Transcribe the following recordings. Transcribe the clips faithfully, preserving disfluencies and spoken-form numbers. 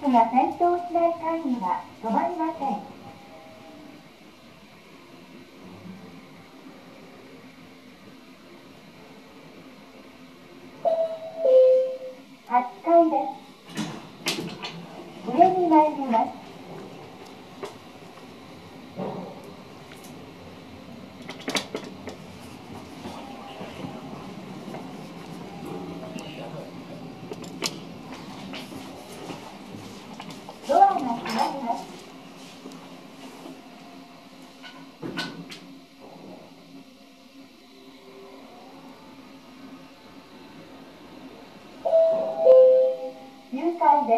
スが点灯しない間には止まりません。はちかいです。上に参ります。ドアが閉まります。きゅうかいです。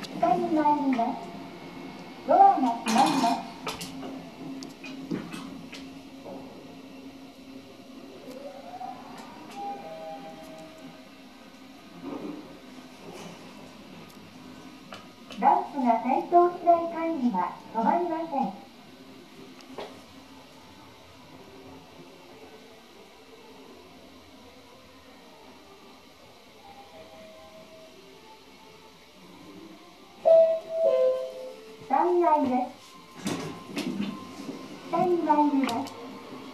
下に参ります。ドアが閉まります。ランプが点灯しない間には止まりません。さんがいです。下に参ります。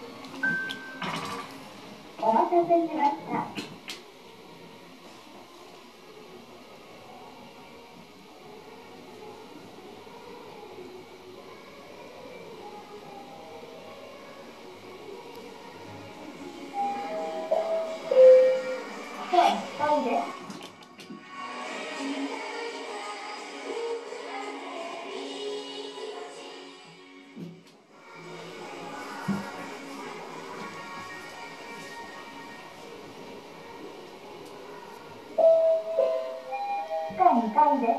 お待たせしました。いっかいです。下にかいです。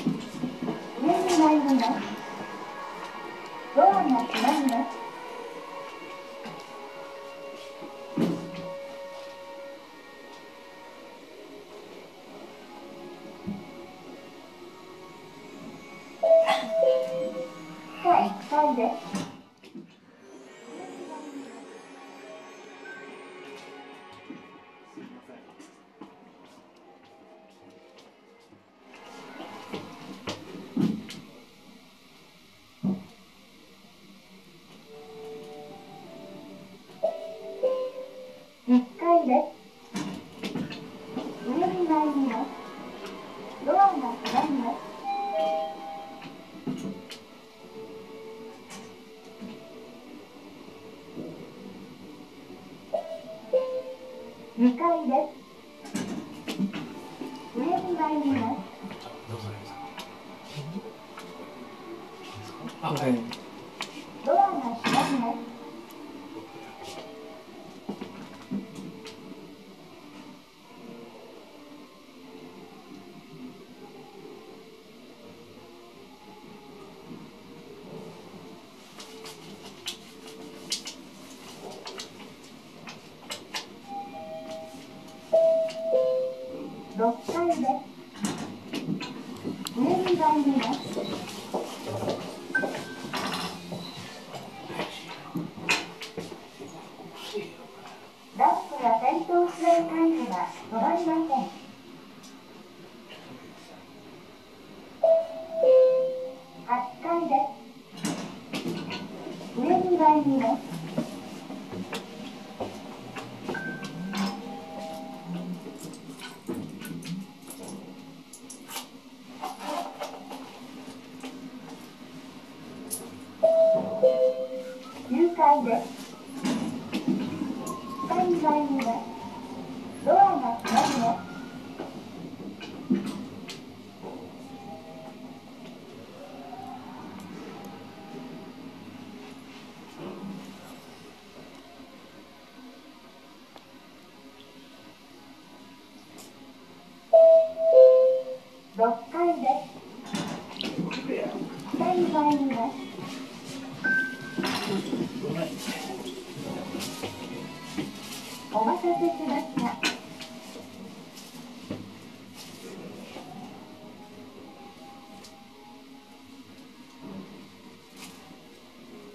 上に参ります。ドアが閉まります。下いっかいです。いっかいです。上に参ります。ドアが閉まります。にかいです。上に参ります。 はい。 ドアが閉まります。ろっかいです。上に参ります。ランプが点灯しない間には止まりません。はちかいです。上に参ります。きゅうかいです。下に参ります。ドアが閉まります。ろっかいです。下に参ります。お待たせしました。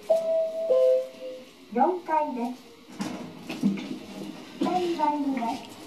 よんかいです。下に参ります。